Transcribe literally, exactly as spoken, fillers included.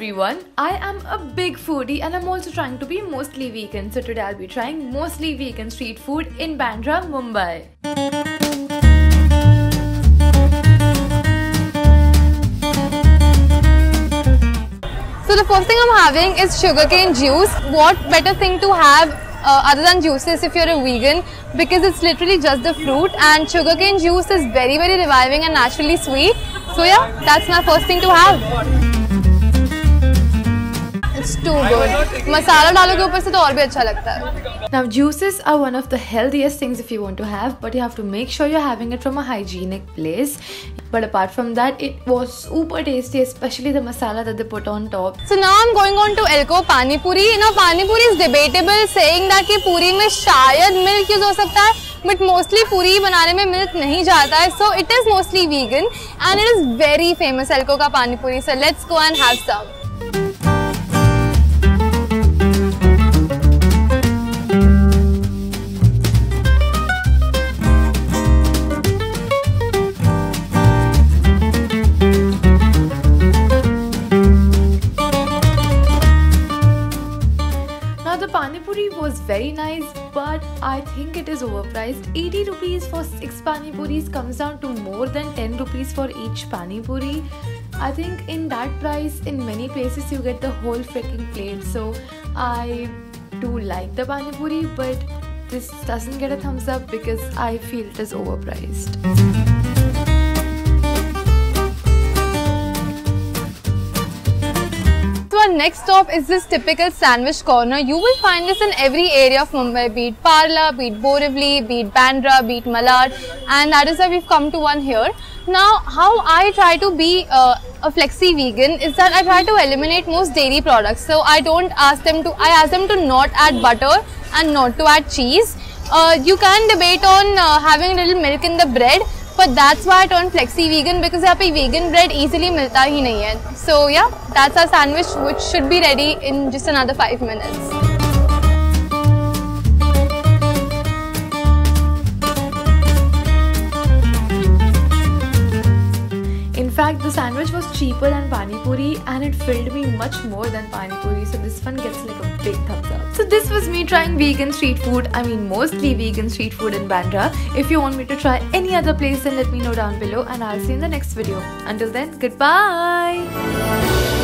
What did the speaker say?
everyone, I am a big foodie and I'm also trying to be mostly vegan. So today I'll be trying mostly vegan street food in Bandra, Mumbai. So the first thing I'm having is sugarcane juice. What better thing to have uh, other than juices if you're a vegan, because it's literally just the fruit, and sugarcane juice is very very reviving and naturally sweet. So yeah, that's my first thing to have. It's too good. Masala डालोगे ऊपर से तो और भी अच्छा लगता है. Now juices are one of the healthiest things if you want to have, but you have to make sure you're having it from a hygienic place. But apart from that, it was super tasty, especially the masala that they put on top. So now I'm going on to Elko Pani Puri. Now Pani Puri is debatable, saying that कि पूरी में शायद milk use हो सकता है, but mostly पूरी बनाने में milk नहीं जाता है. So it is mostly vegan and it is very famous, Elko का Pani Puri. So let's go and have some. The Pani Puri was very nice, but I think it is overpriced. eighty rupees for six Pani Puris comes down to more than ten rupees for each Pani Puri. I think in that price, in many places you get the whole freaking plate. So I do like the Pani Puri, but this doesn't get a thumbs up because I feel it is overpriced. Next stop is this typical sandwich corner. You will find this in every area of Mumbai, be it Parla, be it Borivali, be it Bandra, be it Malad, and that is why we've come to one here. Now, how I try to be uh, a flexi vegan is that I try to eliminate most dairy products. So I don't ask them to, I ask them to not add butter and not to add cheese. Uh, you can debate on uh, having a little milk in the bread, but that's why I turned flexi vegan, because यहाँ पे vegan bread easily मिलता ही नहीं है. So yeah, that's our sandwich, which should be ready in just another five minutes. In fact, the sandwich was cheaper than Pani Puri and it filled me much more than Pani Puri, so this one gets like a big thumbs up. So this was me trying vegan street food, I mean mostly vegan street food in Bandra. If you want me to try any other place, then let me know down below and I'll see you in the next video. Until then, goodbye!